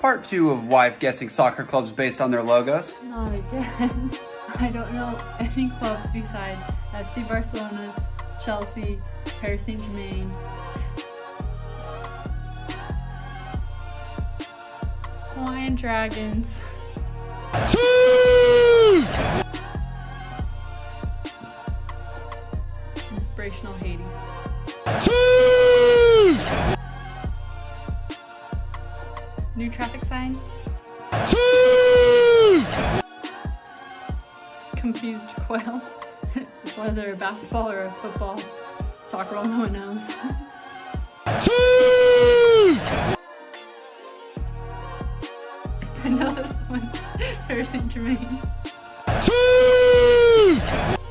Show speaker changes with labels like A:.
A: part 2 of Wife guessing soccer clubs based on their logos.
B: Not again. I don't know any clubs besides FC Barcelona, Chelsea, Paris Saint-Germain. Hawaiian Dragons. Inspirational Hades. New traffic sign. Confused quail. It's whether a basketball or a football. Soccer, well, no one knows. I know this one. Paris Saint-Germain.